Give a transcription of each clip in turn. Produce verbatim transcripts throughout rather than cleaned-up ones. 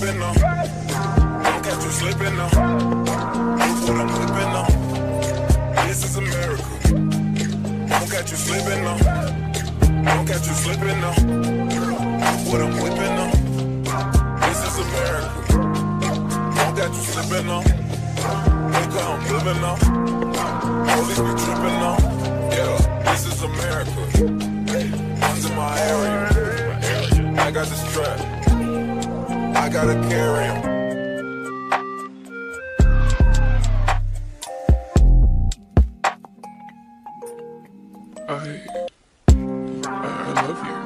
slipping now. Don't catch you slipping now. Look what I'm whipping now. This is a miracle. Don't catch you slipping now. Don't catch you slipping now. Look what I'm whipping now. This is a miracle. Don't catch you slipping now. Look how I'm living now. Police be tripping now. Yeah, this is a miracle. One's in my area. I got the strap. I gotta carry him. I, I love you.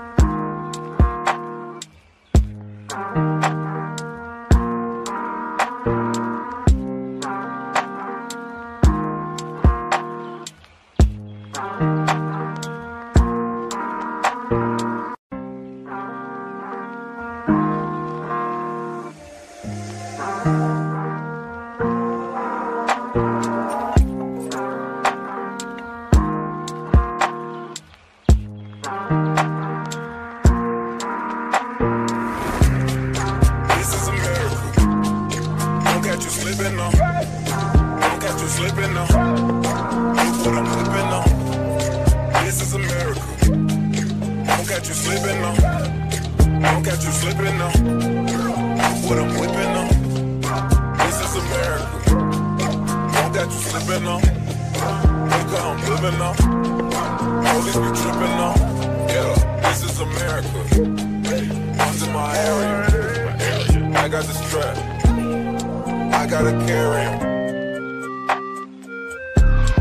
Slipping now, don't catch you slipping now. Look what I'm whipping now. This is a miracle. Don't catch you slipping now. Don't catch you slipping now. Look what I'm whipping now. This is a miracle. Don't catch you slipping now. Look how I'm living now. Police be tripping now. Yeah, this is a miracle. One's in my area. I got the strap. I gotta carry him.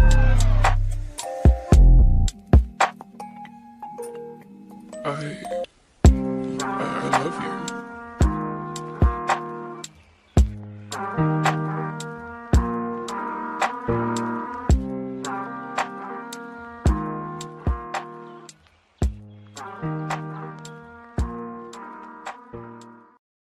I